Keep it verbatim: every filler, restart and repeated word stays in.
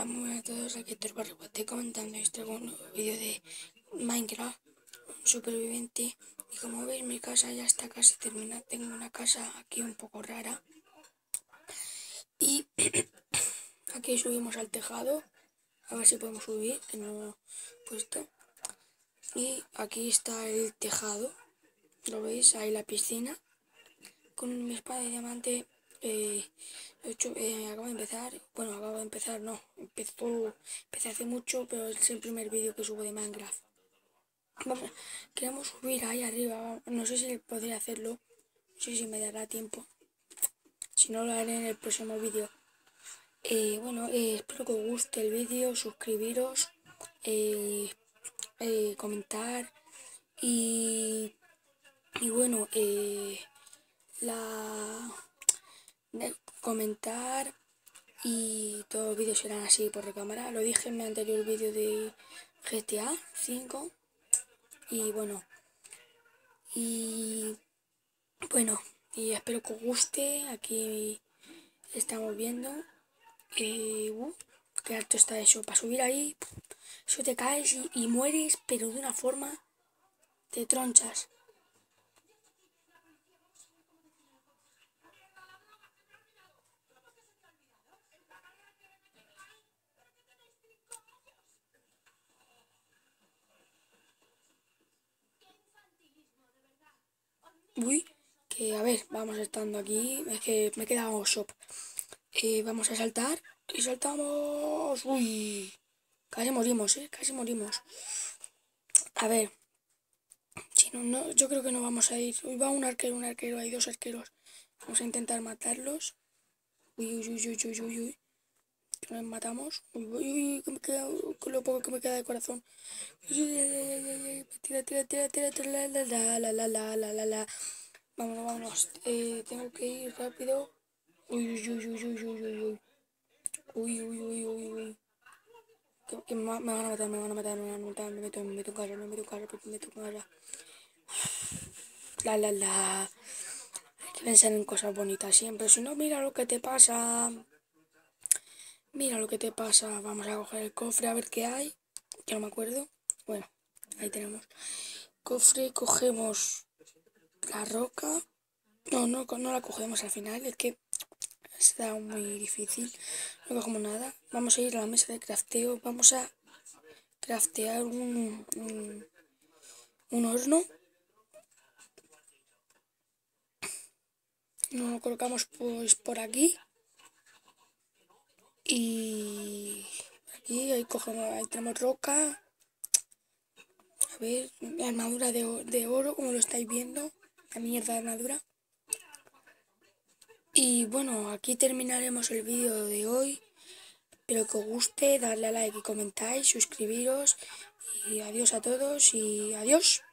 Hola, muy buenas a todos, aquí Torbarrio, estoy comentando y os traigo un nuevo vídeo de Minecraft, un superviviente. Y como veis, mi casa ya está casi terminada. Tengo una casa aquí un poco rara. Y aquí subimos al tejado, a ver si podemos subir, que no lo he puesto. Y aquí está el tejado, lo veis, ahí la piscina. Con mi espada de diamante, eh, hecho, eh, acabo de empezar, bueno, acabo de empezar, no, empezó, empecé hace mucho, pero es el primer vídeo que subo de Minecraft. Vamos, queremos subir ahí arriba, no sé si podré hacerlo, no sé si me dará tiempo, si no lo haré en el próximo vídeo. Eh, bueno, eh, espero que os guste el vídeo, suscribiros, eh, eh, comentar y, y bueno, eh, la de comentar y todos los vídeos serán así por recámara. Lo dije en mi anterior vídeo de G T A cinco. Y bueno, y bueno, y espero que os guste. Aquí estamos viendo. Eh, uh, qué alto está eso. Para subir ahí, eso te caes y, y mueres, pero de una forma te tronchas. Uy, que a ver, vamos estando aquí. Es que me he quedado shop. Eh, vamos a saltar y saltamos. Uy, casi morimos, eh, casi morimos. A ver, si no, no, yo creo que no vamos a ir. Uy, va un arquero, un arquero, hay dos arqueros. Vamos a intentar matarlos. Uy, uy, uy, uy, uy, uy, uy. Que nos matamos. Uy, uy, uy, que me queda, con lo poco que me queda de corazón. Uy, uy, uy, uy, uy, uy. Tira, tira, tira, tira, tira, la, la, la, la, la, la, la, la. Vámonos, vámonos. Eh, tengo que ir rápido. Uy, uy, uy, uy, uy, uy, uy, uy. Uy, uy, uy, uy, uy. Que, que me, me van a matar, me van a matar, me van a matar. Me meto, me meto en casa, me meto en casa, me meto en casa. La, la, la. Hay que pensar en cosas bonitas siempre. Si no, mira lo que te pasa. Mira lo que te pasa. Vamos a coger el cofre a ver qué hay. Que no me acuerdo. Bueno, ahí tenemos. Cofre, cogemos la roca. No, no, no la cogemos al final. Es que está muy difícil. No cogemos nada. Vamos a ir a la mesa de crafteo. Vamos a craftear un, un, un horno. Nos lo colocamos pues por aquí. Y aquí ahí cogemos, ahí tenemos roca. A ver, armadura de, de oro, como lo estáis viendo. La mierda de armadura. Y bueno, aquí terminaremos el vídeo de hoy. Espero que os guste, darle a like y comentáis, suscribiros. Y adiós a todos y adiós.